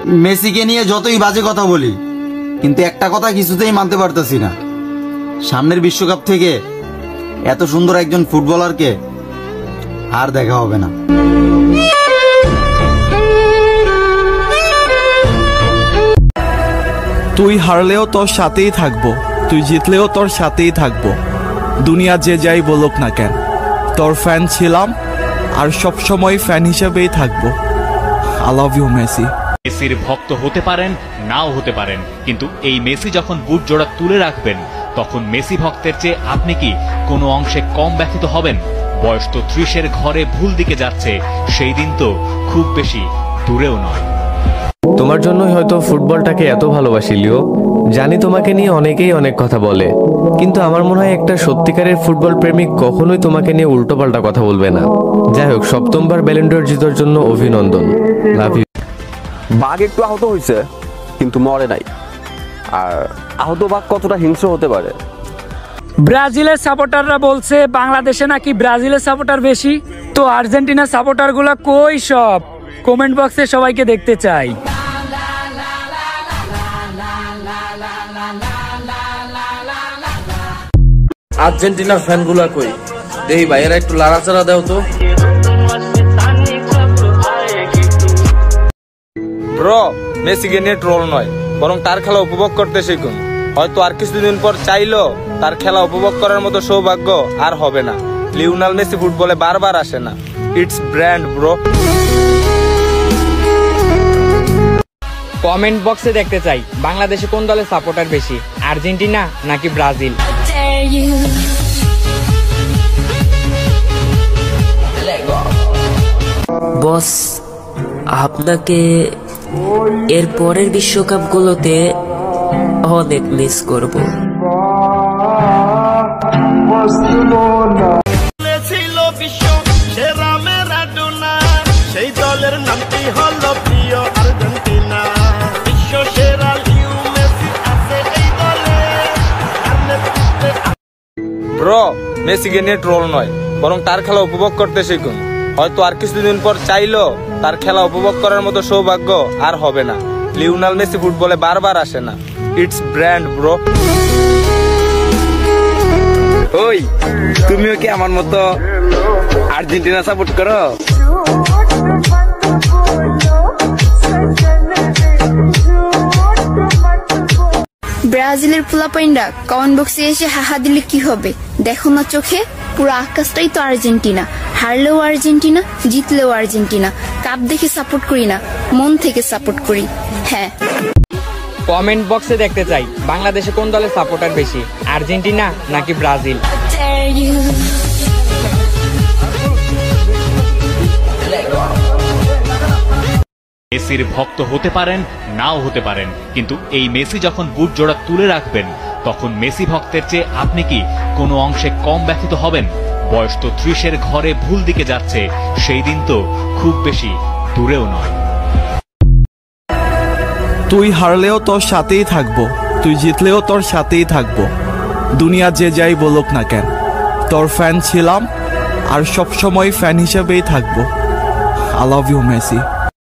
মেসিকে নিয়ে যতই বাজে কথা বলি, কিন্তু একটা কথা কিছুতেই মানতে পারতেছি না, সামনের বিশ্বকাপ থেকে এত সুন্দর একজন ফুটবলারকে আর দেখা হবে না। তুই হারলেও তোর সাথেই থাকবো, তুই জিতলেও তোর সাথেই থাকবো, দুনিয়া যে যাই বলুক না কেন। তোর ফ্যান ছিলাম আর সবসময় ফ্যান হিসেবেই থাকবো। I love you Messi. মেসির ভক্ত হতে পারেন, নাও হতে পারেন, কিন্তু এই মেসি যখন বুট জোড়া তুলে রাখবেন, তখন মেসি ভক্তের চেয়ে আপনি কি কোনো অংশে কম ব্যথিত হবেন? বয়স তো 30-এর ঘরে ভুল দিকে যাচ্ছে, সেই দিন তো খুব বেশি দূরেও নয়। তোমার জন্যই হয়তো ফুটবলটাকে এত ভালোবাসি লিও। জানি তোমাকে নিয়ে অনেকেই অনেক কথা বলে, কিন্তু আমার মনে হয় একটা সত্যিকারের ফুটবল প্রেমিক কখনোই তোমাকে নিয়ে উল্টোপাল্টা কথা বলবে না। যাই হোক, 7বার ব্যালন ড'র জিতার জন্য অভিনন্দন। Love you. বাঘ একটু আহত হয়েছে, কিন্তু মরে নাই। আর আহত বাঘ কতটা হিংস্র হতে পারে? ব্রাজিলের সাপোর্টাররা বলছে বাংলাদেশে নাকি ব্রাজিলের সাপোর্টার বেশি, তো আর্জেন্টিনার সাপোর্টার গুলা কই? সব কমেন্ট বক্সে সবাইকে দেখতে চাই। আর্জেন্টিনার ফ্যানগুলা কই? দেই ভাইয়েরা একটু লাড়াচাড়া দাও তো। ব্রো, মেসিকে নিয়ে ট্রোল নয়, বরং তার খেলা উপভোগ করতে শিখুন। হয়তো আর কিছুদিন পর চাইলো তার খেলা উপভোগ করার মতো সৌভাগ্য আর হবে না। লিওনেল মেসি ফুটবলে বারবার আসে না, ইটস ব্র্যান্ড ব্রো। কমেন্ট বক্সে দেখতে চাই বাংলাদেশে কোন দলের সাপোর্টার বেশি, আর্জেন্টিনা নাকি ব্রাজিল? বস, আপনাকে এর পরের বিশ্বকাপগুলোতে অনেক মিস করব। সেই দলের নামটি হলো প্রিয় আর্জেন্টিনা। বিশ্ব সেরা লিও মেসি আছে এই দলে। ব্রো, মেসিকে নিয়ে ট্রোল নয়, বরং তার খেলা উপভোগ করতে শিখুন। হয়তো আর কিছুদিন পর চাইলো তার খেলা উপভোগ করার মতো সৌভাগ্য আর হবে না। লিওনেল মেসি ফুটবলে বারবার আসে না, ইটস ব্র্যান্ড ব্রো। ওই, তুমিও কি আমার মতো আর্জেন্টিনা সাপোর্ট করো? ব্রাজিলের পোলাপাইন্ডা কমেন্ট বক্সে এসে হাহা দিলে কি হবে? দেখো না চোখে, পুরো আকাশটাই তো আর্জেন্টিনা। হারলেও আর্জেন্টিনা, জিতলেও আর্জেন্টিনা। কাপ দেখে সাপোর্ট করি না, মন থেকে সাপোর্ট করি। হ্যাঁ, কমেন্ট বক্সে দেখতে চাই বাংলাদেশে কোন দলের সাপোর্টার বেশি, আর্জেন্টিনা নাকি ব্রাজিল? মেসির ভক্ত হতে পারেন, নাও হতে পারেন, কিন্তু এই মেসি যখন বুট জোড়া তুলে রাখবেন, তখন মেসি ভক্তের চেয়ে আপনি কি কোনো অংশে কম ব্যথিত হবেন? বয়স তো 30-এর ঘরে ভুল দিকে যাচ্ছে, সেই দিন তো খুব বেশি দূরেও নয়। তুই হারলেও তোর সাথেই থাকবো, তুই জিতলেও তোর সাথেই থাকবো, দুনিয়া যে যাই বলুক না কেন। তোর ফ্যান ছিলাম আর সবসময় ফ্যান হিসেবেই থাকবো। I love you Messi.